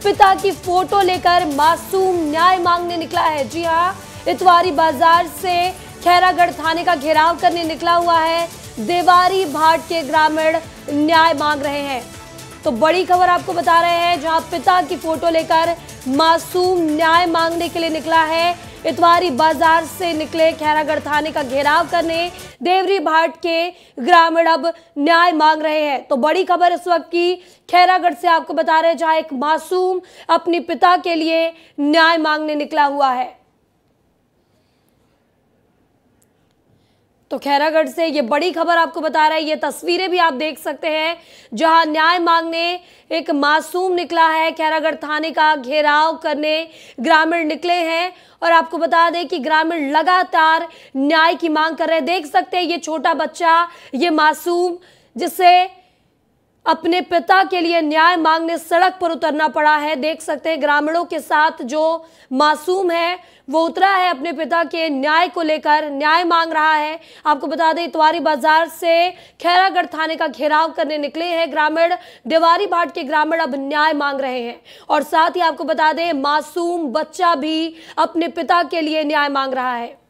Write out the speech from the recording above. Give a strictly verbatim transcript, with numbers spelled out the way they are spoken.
पिता की फोटो लेकर मासूम न्याय मांगने निकला है। जी हां, इतवारी बाजार से खैरागढ़ थाने का घेराव करने निकला हुआ है। देवारी भाट के ग्रामीण न्याय मांग रहे हैं। तो बड़ी खबर आपको बता रहे हैं, जहां पिता की फोटो लेकर मासूम न्याय मांगने के लिए निकला है। इतवारी बाजार से निकले खैरागढ़ थाने का घेराव करने देवरी भाट के ग्रामीण अब न्याय मांग रहे हैं। तो बड़ी खबर इस वक्त की खैरागढ़ से आपको बता रहे हैं, जहां एक मासूम अपने पिता के लिए न्याय मांगने निकला हुआ है। तो खैरागढ़ से ये बड़ी खबर आपको बता रहा है। ये तस्वीरें भी आप देख सकते हैं, जहां न्याय मांगने एक मासूम निकला है। खैरागढ़ थाने का घेराव करने ग्रामीण निकले हैं और आपको बता दें कि ग्रामीण लगातार न्याय की मांग कर रहे हैं। देख सकते हैं ये छोटा बच्चा, ये मासूम, जिसे अपने पिता के लिए न्याय मांगने सड़क पर उतरना पड़ा है। देख सकते हैं ग्रामीणों के साथ जो मासूम है वो उतरा है, अपने पिता के न्याय को लेकर न्याय मांग रहा है। आपको बता दें, इतवारी बाजार से खैरागढ़ थाने का घेराव करने निकले हैं ग्रामीण। देवारी भाट के ग्रामीण अब न्याय मांग रहे हैं और साथ ही आपको बता दें, मासूम बच्चा भी अपने पिता के लिए न्याय मांग रहा है।